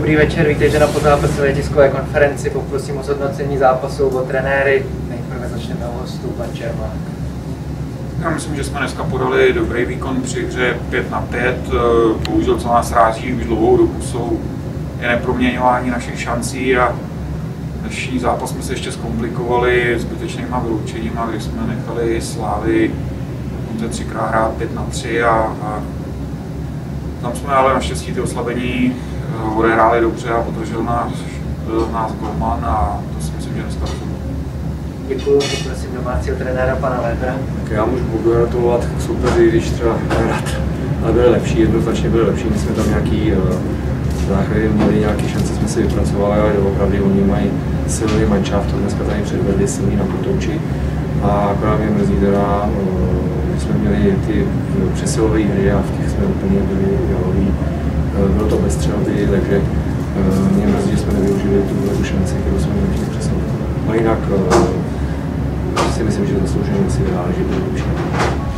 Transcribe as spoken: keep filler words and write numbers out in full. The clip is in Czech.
Dobrý večer, vítejte na pozápasové tiskové konferenci. Poprosím o zhodnocení zápasu o trenéry. Nejprve začneme u hostů, pan Čermák. Já myslím, že jsme dneska podali dobrý výkon při hře pět na pět. Bohužel, co nás ráží už dlouhou dobu, jsou je neproměňování našich šancí a dnešní zápas jsme se ještě zkomplikovali zbytečnýma vyloučeníma, kdy jsme nechali Slávy dokonce třikrát hrát pět na tři a, a tam jsme ale naštěstí ty oslabení odehráli dobře a podržel nás, nás golman a to si myslím, že dneska rozhodl. Děkuji, poprosím domácího trenéra pana Webera. Tak já můžu gratulovat k soupeři, když třeba hrát, ale byli lepší, jednoznačně byli lepší, my jsme tam nějaký záchrany měli, nějaké šance jsme si vypracovali, ale opravdu oni mají silný manšaft, to dneska tady předvedli silný na Kotouči a akorát mě mrzí teda, že jsme měli ty přesilové hry a v těch jsme úplně byli ideoví. Bylo to bez střelby, takže mě mrzí, že jsme nevyužili tu šanci, kterou jsme měli v těch přesilových. A jinak si myslím, že zaslouženě si vyhráli, že byli lepší.